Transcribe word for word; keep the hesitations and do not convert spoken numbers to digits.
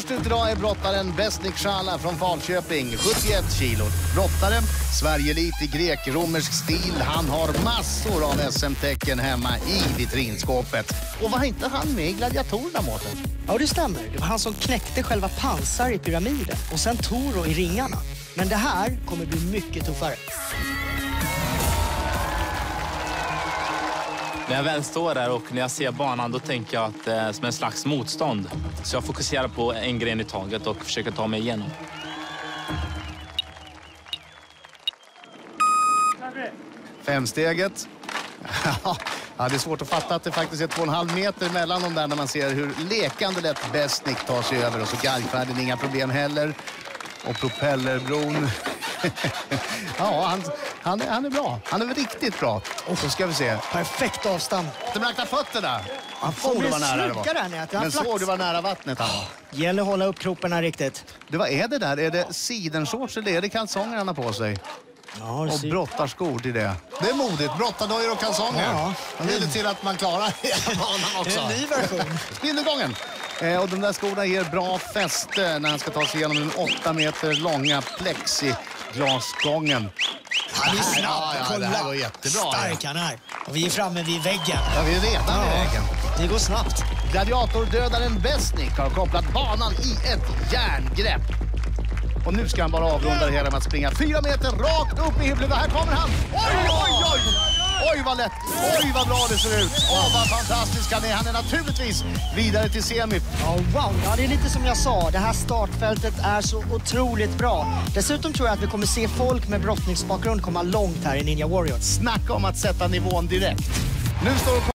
Först ut idag är brottaren Besnik Shala från Falköping, sjuttioett kilo. Brottare, Sverige-elit i grek-romersk stil. Han har massor av S M-tecken hemma i vitrinskåpet. Och var inte han med i gladiatorerna, Mårten? Ja, det stämmer. Det var han som knäckte själva pansar i pyramiden och sen Toro i ringarna. Men det här kommer bli mycket tuffare. När jag väl står där och när jag ser banan, då tänker jag att det är som en slags motstånd. Så jag fokuserar på en gren i taget och försöker ta mig igenom. Femsteget. Ja, det är svårt att fatta att det faktiskt är två och en halv meter mellan dem där när man ser hur lekande lätt Besnik tar sig över. Och så galgfärden, inga problem heller. Och propellerbron. Ja, han, han, är, han är bra. Han är väl riktigt bra. Och så ska vi se. Perfekt avstånd. De räknar fötterna. Han får bli slukare ner. Men såg du var nära vattnet han var? Gäller att hålla upp kroppen riktigt. Det, vad är det där? Är det sidenshorts eller är det kalsonger han har på sig? Ja, och brottarskor till det. Det är modigt. Brottardojor och kalsonger. Ja. Det leder till att man klarar hela banan också. Det är en ny version. Spindelgången. Eh, och de där skorna ger bra fäste när han ska ta sig igenom den åtta meter långa plexiglasgången. Han är snabb. Ja, ja, det här går jättebra. Stark han är. Och vi är framme vid väggen. Ja, vi är redan vid väggen. Det går snabbt. Gladiatordödaren Besnik har kopplat banan i ett järngrepp. Och nu ska han bara avrunda det hela med att springa fyra meter rakt upp i himlen. Och här kommer han. Oj, oj, oj! Oj, vad lätt. Oj, vad bra det ser ut. Åh, vad fantastisk han är. Han är naturligtvis vidare till semi. Ja, wow. Ja, det är lite som jag sa. Det här startfältet är så otroligt bra. Dessutom tror jag att vi kommer se folk med brottningsbakgrund komma långt här i Ninja Warrior. Snacka om att sätta nivån direkt. Nu står